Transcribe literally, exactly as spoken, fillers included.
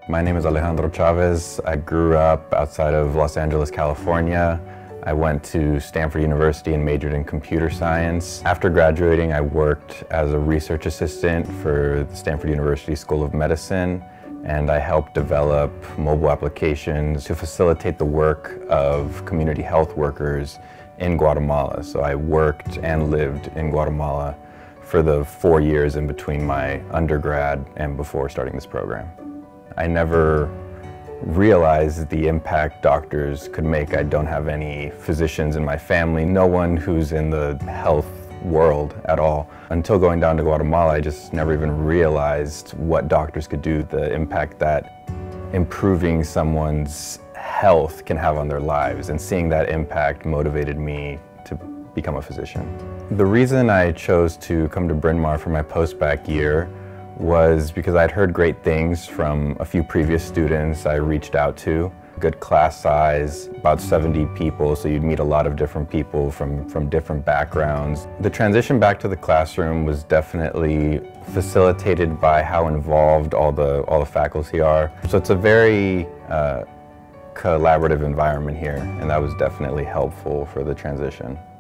My name is Alejandro Chavez. I grew up outside of Los Angeles, California. I went to Stanford University and majored in computer science. After graduating, I worked as a research assistant for the Stanford University School of Medicine, and I helped develop mobile applications to facilitate the work of community health workers in Guatemala. So I worked and lived in Guatemala for the four years in between my undergrad and before starting this program. I never realized the impact doctors could make. I don't have any physicians in my family, no one who's in the health world at all. Until going down to Guatemala, I just never even realized what doctors could do, the impact that improving someone's health can have on their lives, and seeing that impact motivated me to become a physician. The reason I chose to come to Bryn Mawr for my post-bac year was because I'd heard great things from a few previous students I reached out to. Good class size, about seventy people, so you'd meet a lot of different people from, from different backgrounds. The transition back to the classroom was definitely facilitated by how involved all the, all the faculty are. So it's a very uh, collaborative environment here, and that was definitely helpful for the transition.